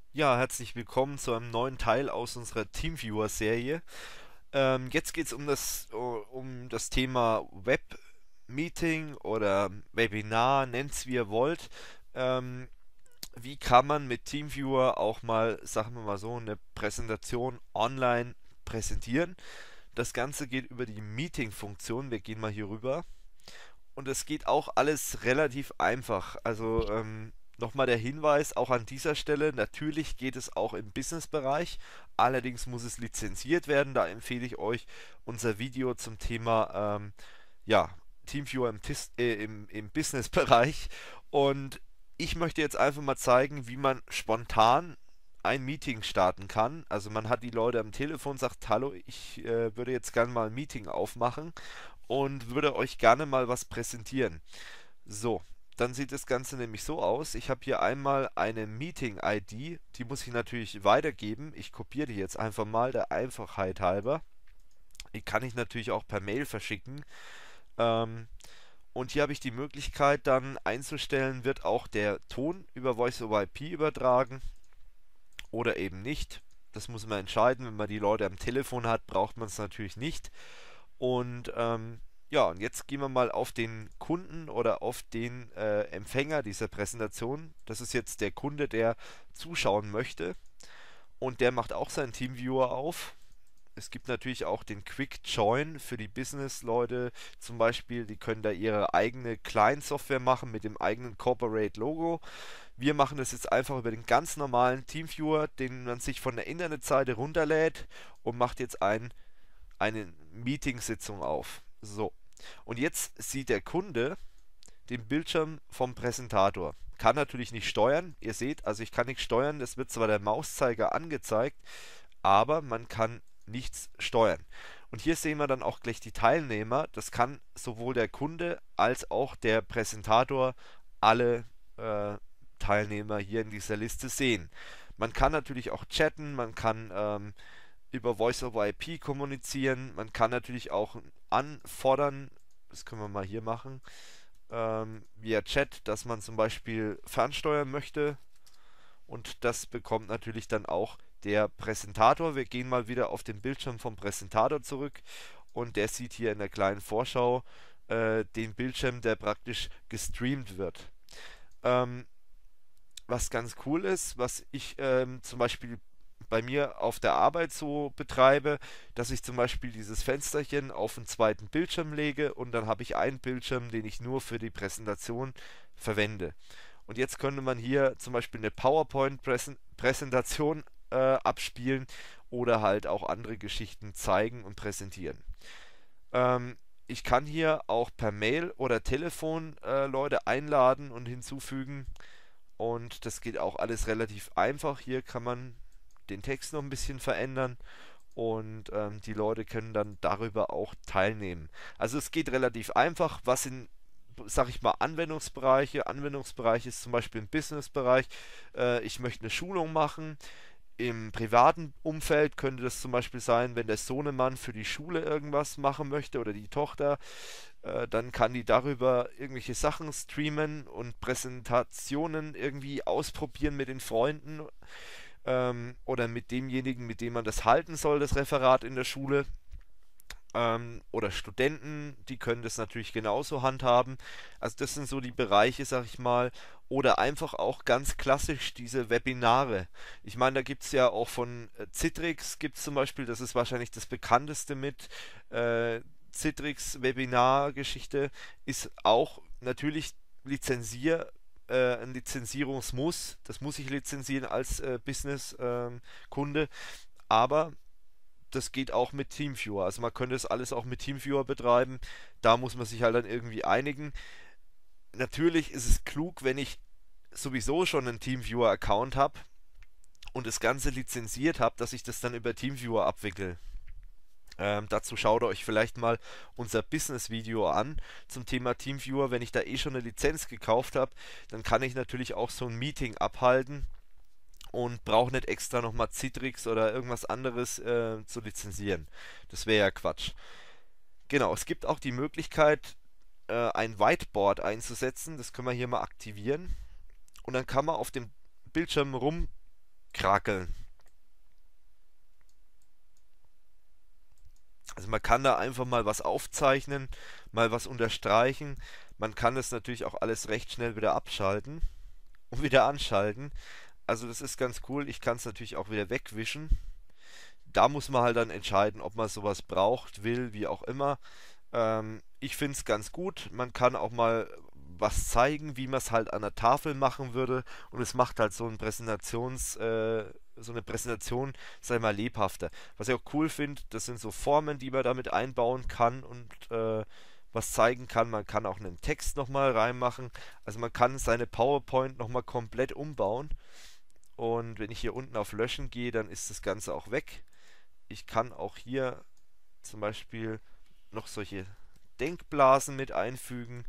Ja, herzlich willkommen zu einem neuen Teil aus unserer Teamviewer-Serie. Jetzt geht es um das Thema Webmeeting oder Webinar, nennt es wie ihr wollt. Ähm, Wie kann man mit Teamviewer auch mal, sagen wir mal so, eine Präsentation online präsentieren? Das Ganze geht über die Meeting-Funktion. Wir gehen mal hier rüber. Und es geht auch alles relativ einfach. Also nochmal der Hinweis auch an dieser Stelle, natürlich geht es auch im Business-Bereich, allerdings muss es lizenziert werden. Da empfehle ich euch unser Video zum Thema ja, TeamViewer im Business-Bereich. Und ich möchte jetzt einfach mal zeigen, wie man spontan ein Meeting starten kann. Also man hat die Leute am Telefon, sagt, hallo, ich würde jetzt gerne mal ein Meeting aufmachen und würde euch gerne mal was präsentieren. So, dann sieht das Ganze nämlich so aus. Ich habe hier einmal eine Meeting-ID, die muss ich natürlich weitergeben. Ich kopiere die jetzt einfach mal der Einfachheit halber. Die kann ich natürlich auch per Mail verschicken. Ähm, und hier habe ich die Möglichkeit dann einzustellen, wird auch der Ton über Voice over IP übertragen oder eben nicht. Das muss man entscheiden. Wenn man die Leute am Telefon hat, braucht man es natürlich nicht. Und ja, und jetzt gehen wir mal auf den Kunden oder auf den Empfänger dieser Präsentation. Das ist jetzt der Kunde, der zuschauen möchte. Und der macht auch seinen Teamviewer auf. Es gibt natürlich auch den Quick Join für die Business-Leute zum Beispiel. Die können da ihre eigene Client-Software machen mit dem eigenen Corporate-Logo. Wir machen das jetzt einfach über den ganz normalen Teamviewer, den man sich von der Internetseite runterlädt und macht jetzt eine Meetingsitzung auf. So. Und jetzt sieht der Kunde den Bildschirm vom Präsentator. Kann natürlich nicht steuern. Ihr seht, also ich kann nicht steuern. Es wird zwar der Mauszeiger angezeigt, aber man kann nichts steuern. Und hier sehen wir dann auch gleich die Teilnehmer. Das kann sowohl der Kunde als auch der Präsentator alle Teilnehmer hier in dieser Liste sehen. Man kann natürlich auch chatten, man kann über Voice over IP kommunizieren. Man kann natürlich auch anfordern, das können wir mal hier machen, via Chat, dass man zum Beispiel fernsteuern möchte. Und das bekommt natürlich dann auch der Präsentator. Wir gehen mal wieder auf den Bildschirm vom Präsentator zurück und der sieht hier in der kleinen Vorschau den Bildschirm, der praktisch gestreamt wird. Ähm, Was ganz cool ist, was ich zum Beispiel bei mir auf der Arbeit so betreibe, dass ich zum Beispiel dieses Fensterchen auf den zweiten Bildschirm lege und dann habe ich einen Bildschirm, den ich nur für die Präsentation verwende. Und jetzt könnte man hier zum Beispiel eine PowerPoint-Präsentation abspielen oder halt auch andere Geschichten zeigen und präsentieren. Ich kann hier auch per Mail oder Telefon Leute einladen und hinzufügen. Und das geht auch alles relativ einfach. Hier kann man den Text noch ein bisschen verändern und die Leute können dann darüber auch teilnehmen. Also es geht relativ einfach, was in, sag ich mal, Anwendungsbereich ist zum Beispiel im Businessbereich. Ich möchte eine Schulung machen. Im privaten Umfeld könnte das zum Beispiel sein, wenn der Sohnemann für die Schule irgendwas machen möchte oder die Tochter, dann kann die darüber irgendwelche Sachen streamen und Präsentationen irgendwie ausprobieren mit den Freunden oder mit demjenigen, mit dem man das halten soll, das Referat in der Schule. Oder Studenten, die können das natürlich genauso handhaben. Also das sind so die Bereiche, sag ich mal. Oder einfach auch ganz klassisch diese Webinare. Ich meine, da gibt es ja auch von Citrix, gibt es zum Beispiel, das ist wahrscheinlich das bekannteste mit. Citrix Webinar-Geschichte ist auch natürlich ein Lizenzierungsmuss. Das muss ich lizenzieren als Business-Kunde. Aber das geht auch mit TeamViewer. Also man könnte es alles auch mit TeamViewer betreiben. Da muss man sich halt dann irgendwie einigen. Natürlich ist es klug, wenn ich sowieso schon einen TeamViewer-Account habe und das Ganze lizenziert habe, dass ich das dann über TeamViewer abwickle. Dazu schaut euch vielleicht mal unser Business-Video an zum Thema TeamViewer. Wenn ich da eh schon eine Lizenz gekauft habe, dann kann ich natürlich auch so ein Meeting abhalten und brauche nicht extra nochmal Citrix oder irgendwas anderes zu lizenzieren. Das wäre ja Quatsch. Genau, es gibt auch die Möglichkeit, ein Whiteboard einzusetzen. Das können wir hier mal aktivieren. Und dann kann man auf dem Bildschirm krackeln. Also man kann da einfach mal was aufzeichnen, mal was unterstreichen. Man kann es natürlich auch alles recht schnell wieder abschalten und wieder anschalten. Also das ist ganz cool. Ich kann es natürlich auch wieder wegwischen. Da muss man halt dann entscheiden, ob man sowas braucht, will, wie auch immer. Ich finde es ganz gut. Man kann auch mal was zeigen, wie man es halt an der Tafel machen würde. Und es macht halt so eine Präsentation, sag ich mal, lebhafter. Was ich auch cool finde, das sind so Formen, die man damit einbauen kann und was zeigen kann. Man kann auch einen Text nochmal reinmachen. Also man kann seine PowerPoint nochmal komplett umbauen. Und wenn ich hier unten auf Löschen gehe, dann ist das Ganze auch weg. Ich kann auch hier zum Beispiel noch solche Denkblasen mit einfügen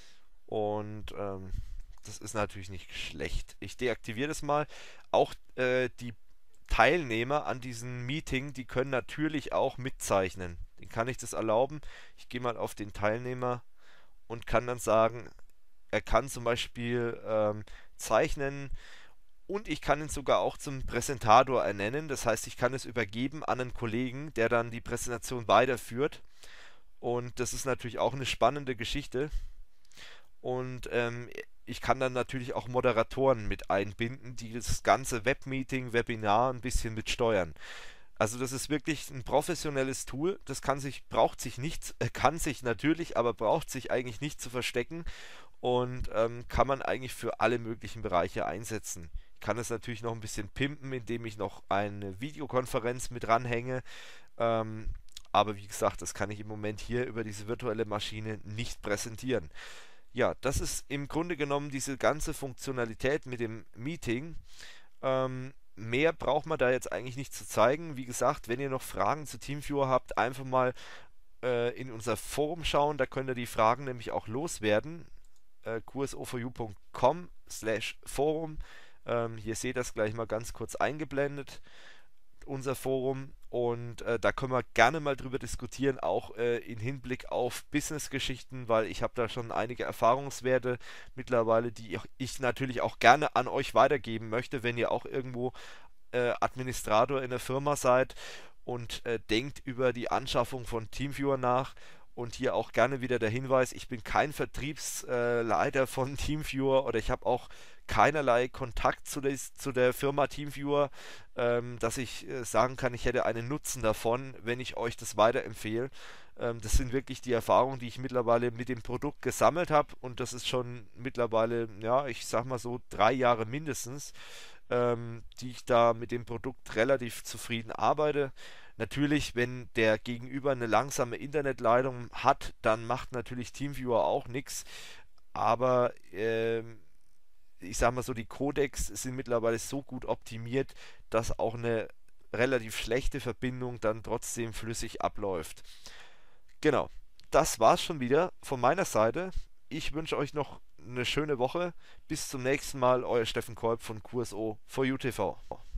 und das ist natürlich nicht schlecht. Ich deaktiviere das mal. Auch die Teilnehmer an diesem Meeting, die können natürlich auch mitzeichnen. Den kann ich das erlauben. Ich gehe mal auf den Teilnehmer und kann dann sagen, er kann zum Beispiel zeichnen und ich kann ihn sogar auch zum Präsentator ernennen. Das heißt, ich kann es übergeben an einen Kollegen, der dann die Präsentation weiterführt. Und das ist natürlich auch eine spannende Geschichte. Und ich kann dann natürlich auch Moderatoren mit einbinden, die das ganze Webmeeting, Webinar ein bisschen mitsteuern. Also das ist wirklich ein professionelles Tool. Das braucht sich nicht, kann sich natürlich, aber braucht sich eigentlich nicht zu verstecken und kann man eigentlich für alle möglichen Bereiche einsetzen. Ich kann es natürlich noch ein bisschen pimpen, indem ich noch eine Videokonferenz mit ranhänge. Ähm, aber wie gesagt, das kann ich im Moment hier über diese virtuelle Maschine nicht präsentieren. Ja, das ist im Grunde genommen diese ganze Funktionalität mit dem Meeting. Mehr braucht man da jetzt eigentlich nicht zu zeigen. Wie gesagt, wenn ihr noch Fragen zu TeamViewer habt, einfach mal in unser Forum schauen. Da könnt ihr die Fragen nämlich auch loswerden. qso4u.com/forum. Hier seht ihr das gleich mal ganz kurz eingeblendet, unser Forum. Und da können wir gerne mal drüber diskutieren, auch in Hinblick auf Business-Geschichten, weil ich habe da schon einige Erfahrungswerte mittlerweile, die ich natürlich auch gerne an euch weitergeben möchte, wenn ihr auch irgendwo Administrator in der Firma seid und denkt über die Anschaffung von TeamViewer nach. Und hier auch gerne wieder der Hinweis, ich bin kein Vertriebsleiter von TeamViewer oder ich habe auch keinerlei Kontakt zu der Firma TeamViewer, dass ich sagen kann, ich hätte einen Nutzen davon, wenn ich euch das weiterempfehle. Das sind wirklich die Erfahrungen, die ich mittlerweile mit dem Produkt gesammelt habe und das ist schon mittlerweile, ja, ich sag mal so 3 Jahre mindestens, die ich da mit dem Produkt relativ zufrieden arbeite. Natürlich, wenn der Gegenüber eine langsame Internetleitung hat, dann macht natürlich TeamViewer auch nichts. Aber ich sag mal so, die Codecs sind mittlerweile so gut optimiert, dass auch eine relativ schlechte Verbindung dann trotzdem flüssig abläuft. Genau, das war's schon wieder von meiner Seite. Ich wünsche euch noch eine schöne Woche. Bis zum nächsten Mal, euer Steffen Kolb von QSO for UTV.